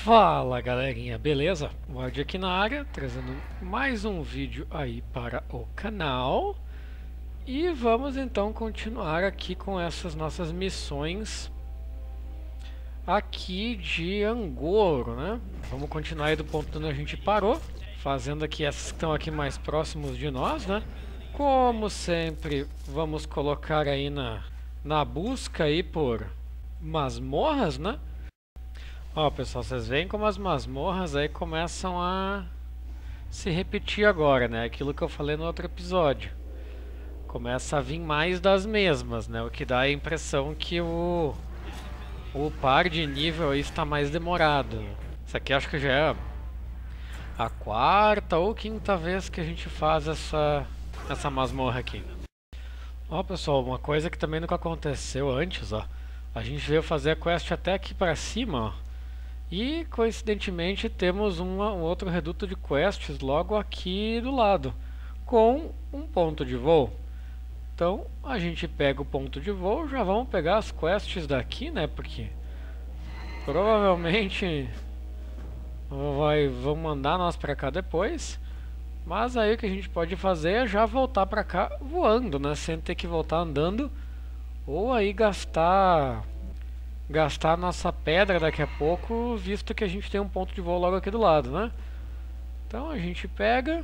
Fala galerinha, beleza? Ward aqui na área, trazendo mais um vídeo aí para o canal. E vamos então continuar aqui com essas nossas missões aqui de Angoro, né? Vamos continuar aí do ponto onde a gente parou, fazendo aqui essas que estão aqui mais próximos de nós, né? Como sempre, vamos colocar aí na busca aí por masmorras, né? Ó, pessoal, vocês veem como as masmorras aí começam a se repetir agora, né? Aquilo que eu falei no outro episódio. Começa a vir mais das mesmas, né? O que dá a impressão que o par de nível aí está mais demorado. Isso aqui acho que já é a quarta ou quinta vez que a gente faz essa masmorra aqui. Ó, pessoal, uma coisa que também nunca aconteceu antes, ó. A gente veio fazer a quest até aqui pra cima, ó. E coincidentemente temos um outro reduto de quests logo aqui do lado, com um ponto de voo. Então a gente pega o ponto de voo, já vamos pegar as quests daqui, né? Porque provavelmente vão mandar nós pra cá depois. Mas aí o que a gente pode fazer é já voltar pra cá voando, né? Sem ter que voltar andando. Ou aí gastar a nossa pedra daqui a pouco, visto que a gente tem um ponto de voo logo aqui do lado, né? Então a gente pega,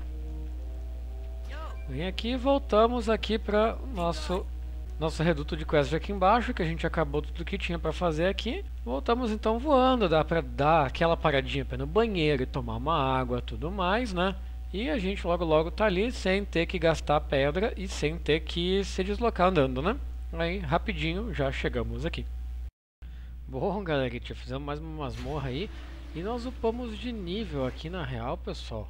vem aqui e voltamos aqui para nosso reduto de quest aqui embaixo, que a gente acabou tudo que tinha para fazer aqui. Voltamos então voando, dá para dar aquela paradinha para ir no banheiro e tomar uma água, tudo mais, né? E a gente logo tá ali sem ter que gastar pedra e sem ter que se deslocar andando, né? Aí rapidinho já chegamos aqui. Bom, galera, já fizemos mais uma masmorra aí e nós upamos de nível aqui na real, pessoal.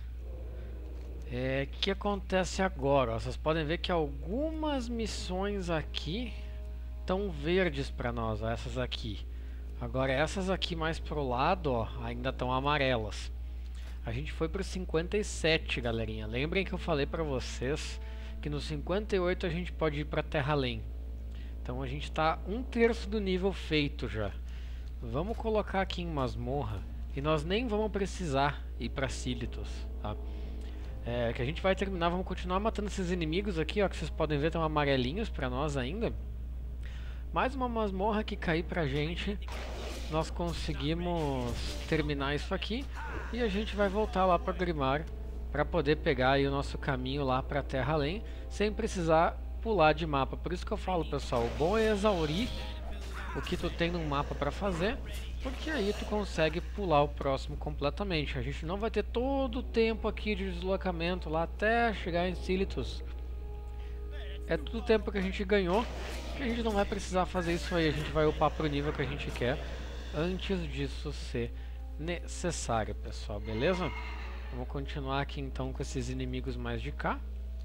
O que acontece agora? Ó, vocês podem ver que algumas missões aqui estão verdes para nós, ó, essas aqui. Agora essas aqui mais pro lado, ó, ainda estão amarelas. A gente foi pro 57, galerinha. Lembrem que eu falei para vocês que no 58 a gente pode ir para Terra Além. Então a gente está 1/3 do nível feito já. Vamos colocar aqui em masmorra e nós nem vamos precisar ir para Cilitos, tá? Que a gente vai terminar, vamos continuar matando esses inimigos aqui, ó, que vocês podem ver estão amarelinhos para nós ainda. Mais uma masmorra que cair pra gente, nós conseguimos terminar isso aqui e a gente vai voltar lá para Grimar para poder pegar aí o nosso caminho lá para Terra Além, sem precisar pular de mapa. Por isso que eu falo, pessoal, o bom é exaurir o que tu tem no mapa para fazer, porque aí tu consegue pular o próximo completamente. A gente não vai ter todo o tempo aqui de deslocamento lá até chegar em Cilitus. É todo o tempo que a gente ganhou, que a gente não vai precisar fazer isso aí. A gente vai upar pro nível que a gente quer antes disso ser necessário, pessoal, beleza? Vamos continuar aqui então com esses inimigos mais de cá.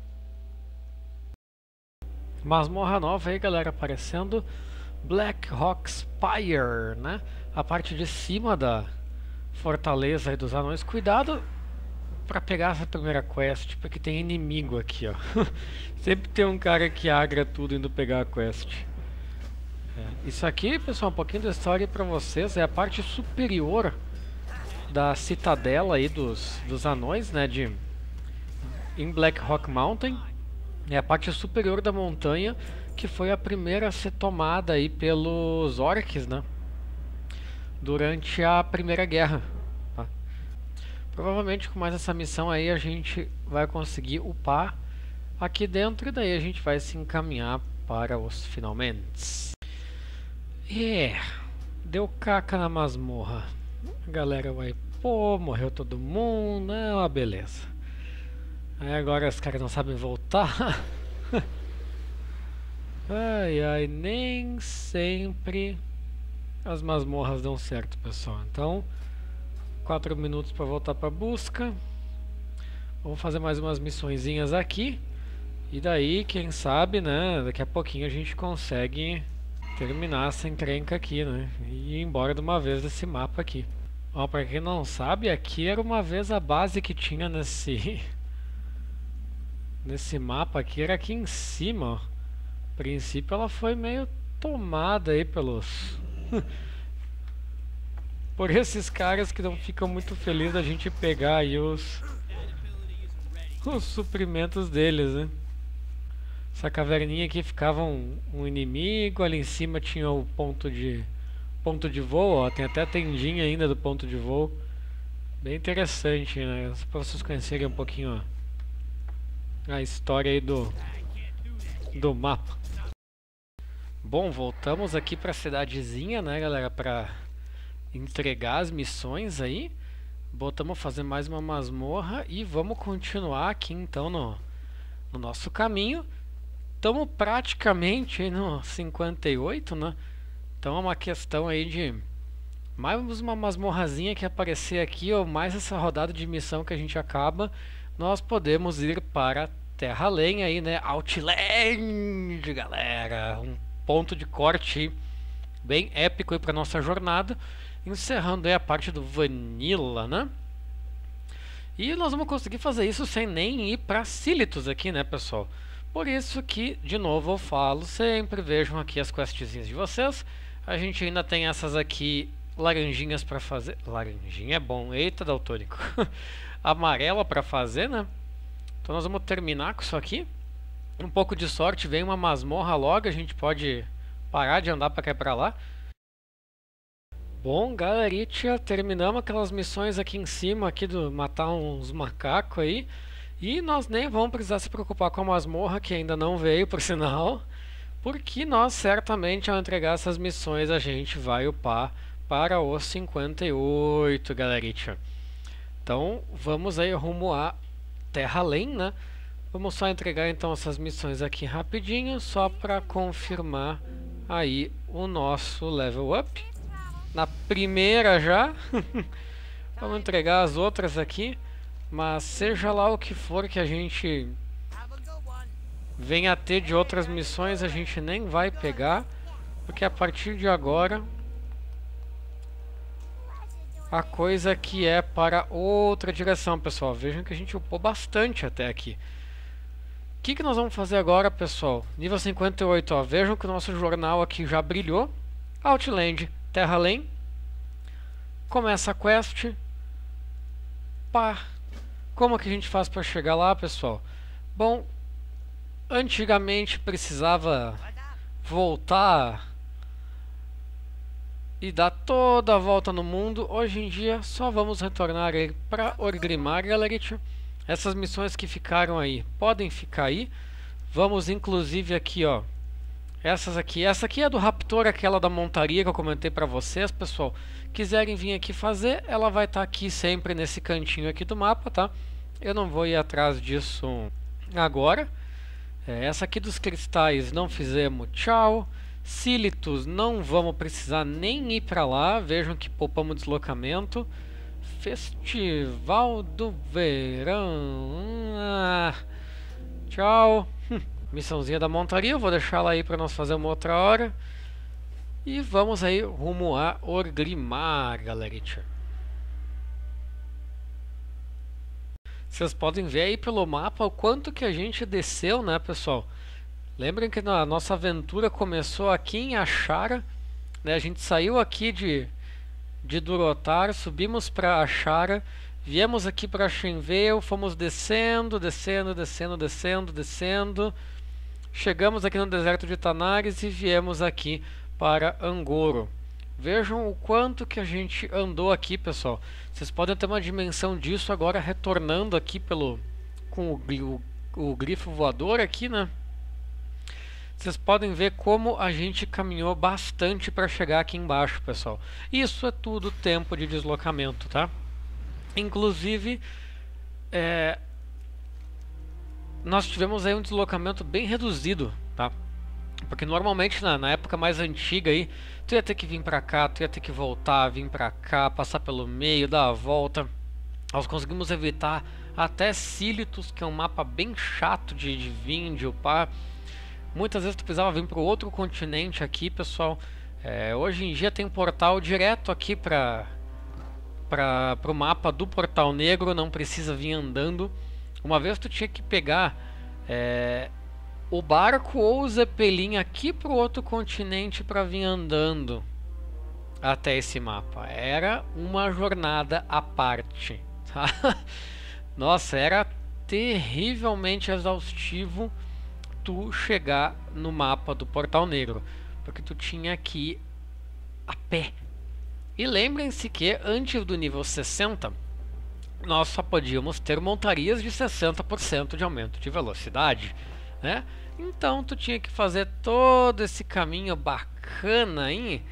Masmorra nova aí, galera, aparecendo. Black Rock Spire, né? A parte de cima da fortaleza aí dos anões. Cuidado pra pegar essa primeira quest, porque tem inimigo aqui, ó. Sempre tem um cara que agra tudo indo pegar a quest. Isso aqui, pessoal, um pouquinho da história pra vocês. É a parte superior da citadela aí dos anões, né? Em Black Rock Mountain. É a parte superior da montanha que foi a primeira a ser tomada aí pelos orcs, né? Durante a Primeira Guerra. Tá? Provavelmente com mais essa missão aí a gente vai conseguir upar aqui dentro e daí a gente vai se encaminhar para os finalmente. Deu caca na masmorra. A galera vai, pô, morreu todo mundo, é uma beleza. Aí agora os caras não sabem voltar. Ai, nem sempre as masmorras dão certo, pessoal. Então, 4 minutos para voltar para busca. Vamos fazer mais umas missõezinhas aqui. E daí, quem sabe, né, daqui a pouquinho a gente consegue terminar essa encrenca aqui, né? E ir embora de uma vez desse mapa aqui. Ó, para quem não sabe, aqui era uma vez a base que tinha nesse mapa aqui, era aqui em cima, ó. A princípio ela foi meio tomada aí pelos por esses caras que não ficam muito felizes da gente pegar aí os suprimentos deles, né? Essa caverninha aqui ficava um inimigo, ali em cima tinha o ponto de voo, ó, tem até a tendinha ainda do ponto de voo. Bem interessante, né? Só pra vocês conhecerem um pouquinho, ó, a história aí do mapa. Bom, voltamos aqui pra cidadezinha, né, galera, pra entregar as missões aí. Botamos a fazer mais uma masmorra e vamos continuar aqui então no nosso caminho. Estamos praticamente aí no 58, né? Então é uma questão aí de mais uma masmorrazinha que aparecer aqui, ou mais essa rodada de missão que a gente acaba, nós podemos ir para Terra-Além aí, né? Outland, galera! Um ponto de corte bem épico aí para nossa jornada, encerrando aí a parte do Vanilla, né? E nós vamos conseguir fazer isso sem nem ir para Silithus aqui, né, pessoal? Por isso que, de novo, eu falo, sempre vejam aqui as questzinhas de vocês. A gente ainda tem essas aqui laranjinhas para fazer. Laranjinha é bom, eita, daltônico. Amarela para fazer, né? Então nós vamos terminar com isso aqui. Um pouco de sorte, vem uma masmorra logo, a gente pode parar de andar para cá e para lá. Bom, galeritia, terminamos aquelas missões aqui em cima, aqui do matar uns macacos aí. E nós nem vamos precisar se preocupar com a masmorra, que ainda não veio, por sinal. Porque nós certamente, ao entregar essas missões, a gente vai upar para os 58, galeritia. Então, vamos aí rumo a Terra-Além, né? Vamos só entregar então essas missões aqui rapidinho, só para confirmar aí o nosso level up. Na primeira já. Vamos entregar as outras aqui. Mas seja lá o que for que a gente venha a ter de outras missões, a gente nem vai pegar. Porque a partir de agora a coisa aqui é para outra direção, pessoal. Vejam que a gente upou bastante até aqui. O que nós vamos fazer agora, pessoal? Nível 58, ó. Vejam que o nosso jornal aqui já brilhou. Outland, Terra-Além. Começa a quest. Pá. Como que a gente faz para chegar lá, pessoal? Bom, antigamente precisava voltar e dar toda a volta no mundo. Hoje em dia só vamos retornar para Orgrimmar, galera. Essas missões que ficaram aí podem ficar aí. Vamos inclusive aqui, ó. Essa aqui é do Raptor, aquela da montaria que eu comentei para vocês, pessoal. Quiserem vir aqui fazer, ela vai estar aqui sempre nesse cantinho aqui do mapa, tá? Eu não vou ir atrás disso agora. Essa aqui dos cristais não fizemos, tchau. Silithus não vamos precisar nem ir para lá. Vejam que poupamos deslocamento. Festival do Verão. Tchau. Missãozinha da montaria, eu vou deixar ela aí para nós fazer uma outra hora. E vamos aí rumo a Orgrimmar, galerinha. Vocês podem ver aí pelo mapa o quanto que a gente desceu, né, pessoal? Lembrem que a nossa aventura começou aqui em Ashara, né? A gente saiu aqui de Durotar, subimos para Ashara, viemos aqui para Shenvale, fomos descendo. Chegamos aqui no deserto de Tanares e viemos aqui para Angoro. Vejam o quanto que a gente andou aqui, pessoal. Vocês podem ter uma dimensão disso agora retornando aqui com o grifo voador aqui, né? Vocês podem ver como a gente caminhou bastante para chegar aqui embaixo, pessoal. Isso é tudo tempo de deslocamento, tá? Inclusive, nós tivemos aí um deslocamento bem reduzido, tá? Porque normalmente na época mais antiga aí, tu ia ter que vir pra cá, tu ia ter que voltar, vir pra cá, passar pelo meio, dar a volta. Nós conseguimos evitar até Silithus, que é um mapa bem chato de vir, de upar. Muitas vezes tu precisava vir para outro continente aqui, pessoal. Hoje em dia tem um portal direto aqui para o mapa do Portal Negro, não precisa vir andando. Uma vez tu tinha que pegar o barco ou o Zeppelin aqui para o outro continente para vir andando. até esse mapa. Era uma jornada à parte, tá? Nossa, era terrivelmente exaustivo tu chegar no mapa do Portal Negro, porque tu tinha que ir a pé. E lembrem-se que antes do nível 60, nós só podíamos ter montarias de 60% de aumento de velocidade, né? Então tu tinha que fazer todo esse caminho bacana aí,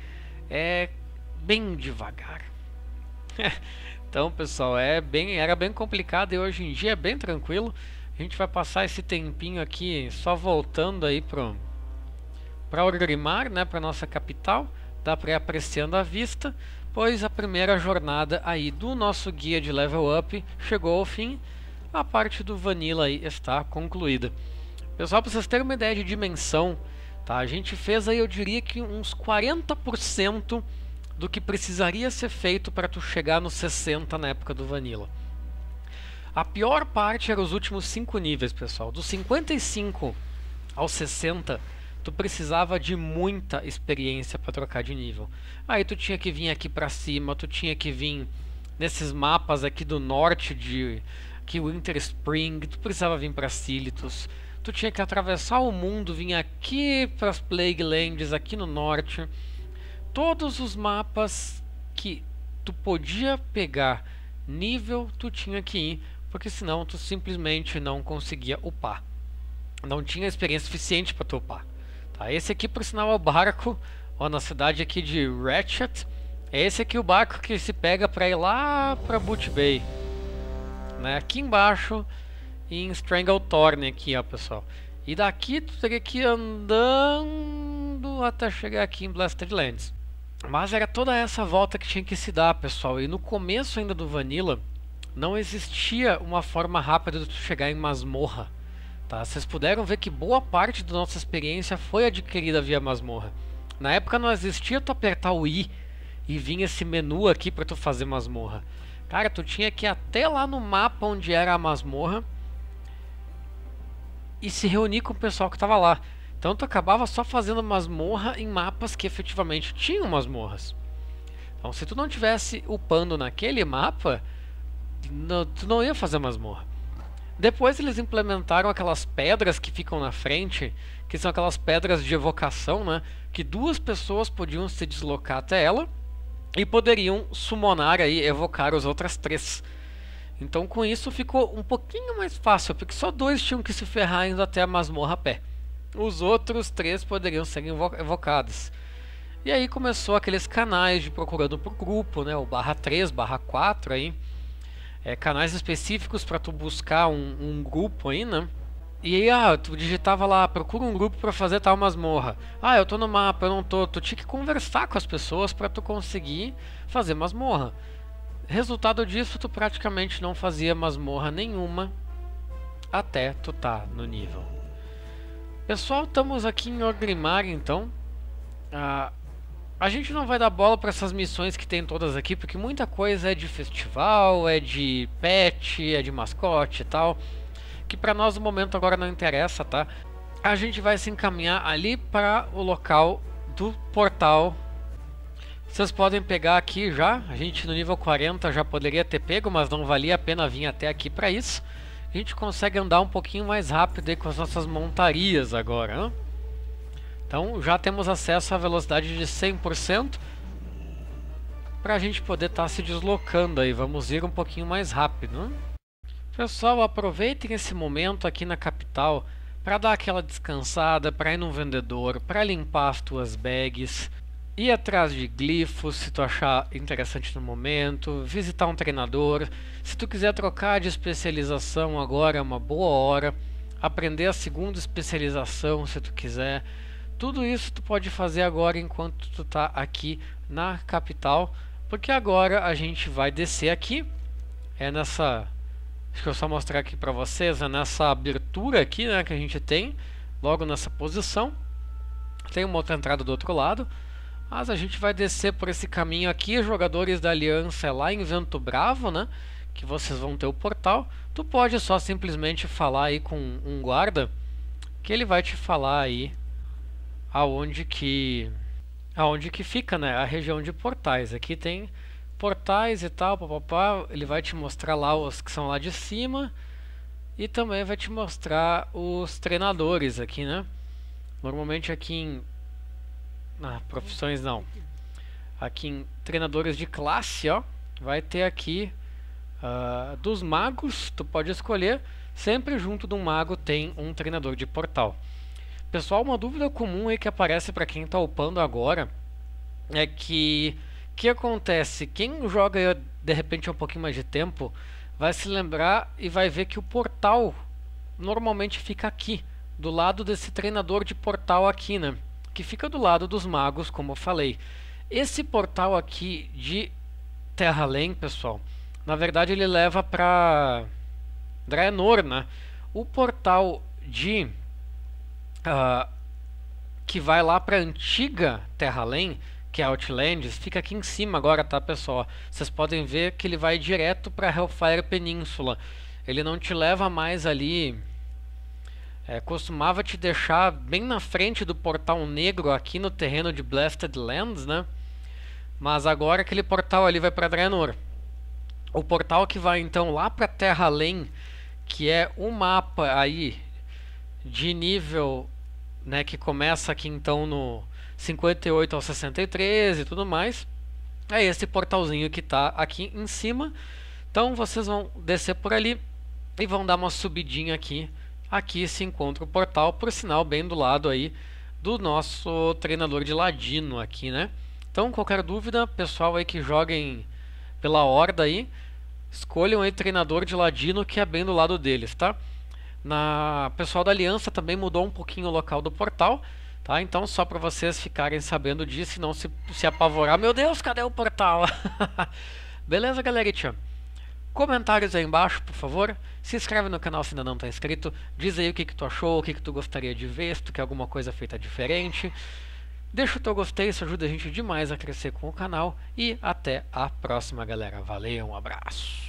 bem devagar. Então, pessoal, era bem complicado e hoje em dia é bem tranquilo. A gente vai passar esse tempinho aqui só voltando aí para Orgrimmar, né, para nossa capital. Dá para ir apreciando a vista, pois a primeira jornada aí do nosso guia de level up chegou ao fim. A parte do Vanilla aí está concluída. Pessoal, para vocês terem uma ideia de dimensão, tá? A gente fez aí, eu diria que uns 40% do que precisaria ser feito para tu chegar no 60 na época do Vanilla. A pior parte era os últimos 5 níveis, pessoal. Do 55 ao 60, tu precisava de muita experiência para trocar de nível. Aí tu tinha que vir aqui para cima, tu tinha que vir nesses mapas aqui do norte de Winter Spring, tu precisava vir para Silithus, tu tinha que atravessar o mundo, vir aqui para as Plague Lands aqui no norte. Todos os mapas que tu podia pegar nível, tu tinha que ir, porque senão tu simplesmente não conseguia upar. Não tinha experiência suficiente para tu upar. Tá? Esse aqui, por sinal, é o barco, ó, na cidade aqui de Ratchet. É esse aqui o barco que se pega para ir lá para Boot Bay, né? Aqui embaixo em Stranglethorn aqui, ó, pessoal. E daqui tu teria que ir andando até chegar aqui em Blasted Lands. Mas era toda essa volta que tinha que se dar, pessoal. E no começo ainda do Vanilla, não existia uma forma rápida de tu chegar em masmorra. Tá? Vocês puderam ver que boa parte da nossa experiência foi adquirida via masmorra. Na época não existia tu apertar o I e vinha esse menu aqui para tu fazer masmorra. Cara, tu tinha que ir até lá no mapa onde era a masmorra e se reunir com o pessoal que estava lá. Então tu acabava só fazendo masmorra em mapas que efetivamente tinham masmorras. Então se tu não tivesse upando naquele mapa, tu não ia fazer masmorra. Depois eles implementaram aquelas pedras que ficam na frente, que são aquelas pedras de evocação, né? Que 2 pessoas podiam se deslocar até ela e poderiam summonar aí, evocar as outras 3. Então com isso ficou um pouquinho mais fácil, porque só 2 tinham que se ferrar indo até a masmorra a pé. Os outros 3 poderiam ser evocados. E aí começou aqueles canais de procurando por grupo, né? O /3, /4 aí. Canais específicos para tu buscar um grupo aí, né? E aí, tu digitava lá, procura um grupo para fazer tal masmorra. Eu tô no mapa, eu não tô. Tu tinha que conversar com as pessoas para tu conseguir fazer masmorra. Resultado disso, tu praticamente não fazia masmorra nenhuma até tu tá no nível. Pessoal, estamos aqui em Orgrimmar, então. A gente não vai dar bola para essas missões que tem todas aqui, porque muita coisa é de festival, é de pet, é de mascote e tal, que para nós no momento agora não interessa, tá? A gente vai se encaminhar ali para o local do portal. Vocês podem pegar aqui já, a gente no nível 40 já poderia ter pego, mas não valia a pena vir até aqui para isso. A gente consegue andar um pouquinho mais rápido aí com as nossas montarias agora, né? Então já temos acesso à velocidade de 100% para a gente poder estar se deslocando aí. Vamos ir um pouquinho mais rápido, né? Pessoal, aproveitem esse momento aqui na capital para dar aquela descansada, para ir num vendedor, para limpar as tuas bags, ir atrás de glifos se tu achar interessante no momento, visitar um treinador. Se tu quiser trocar de especialização agora é uma boa hora, aprender a segunda especialização se tu quiser. Tudo isso tu pode fazer agora enquanto tu tá aqui na capital, porque agora a gente vai descer aqui, deixa eu só mostrar aqui para vocês, nessa abertura aqui, né, que a gente tem, logo nessa posição. Tem uma outra entrada do outro lado, mas a gente vai descer por esse caminho aqui. Jogadores da Aliança é lá em Vento Bravo, né, que vocês vão ter o portal. Tu pode só simplesmente falar aí com um guarda, que ele vai te falar aí aonde que aonde que fica, né, a região de portais. Aqui tem portais e tal, papapá. Ele vai te mostrar lá os que são lá de cima e também vai te mostrar os treinadores aqui, né? Normalmente aqui em profissões não. Aqui em treinadores de classe, ó, vai ter aqui dos magos, tu pode escolher. Sempre junto de um mago tem um treinador de portal. Pessoal, uma dúvida comum aí que aparece para quem está upando agora é que o que acontece? Quem joga de repente um pouquinho mais de tempo vai se lembrar e vai ver que o portal normalmente fica aqui, do lado desse treinador de portal aqui, né? Que fica do lado dos magos, como eu falei. Esse portal aqui de Terra-Além, pessoal, na verdade ele leva para Draenor, né? O portal de que vai lá para a antiga Terra-Além, que é Outlands, fica aqui em cima agora, tá, pessoal? Vocês podem ver que ele vai direto para Hellfire Península. Ele não te leva mais ali. Costumava te deixar bem na frente do portal negro aqui no terreno de Blasted Lands, né? Mas agora aquele portal ali vai para Draenor. O portal que vai então lá para Terra-Além, que é um mapa aí de nível, né, que começa aqui então no 58 ao 63 e tudo mais. É esse portalzinho que está aqui em cima. Então vocês vão descer por ali e vão dar uma subidinha aqui. Aqui se encontra o portal, por sinal bem do lado aí do nosso treinador de ladino aqui, né? Então qualquer dúvida, pessoal aí que joguem pela horda aí, escolham aí treinador de ladino que é bem do lado deles, tá? Pessoal da Aliança também mudou um pouquinho o local do portal, tá? Então só para vocês ficarem sabendo disso e não se apavorar. Meu Deus, cadê o portal? Beleza, galerinha? Comentários aí embaixo, por favor. Se inscreve no canal se ainda não está inscrito. Diz aí o que tu achou, o que tu gostaria de ver, se tu quer alguma coisa feita diferente. Deixa o teu gostei, isso ajuda a gente demais a crescer com o canal. E até a próxima, galera. Valeu, um abraço.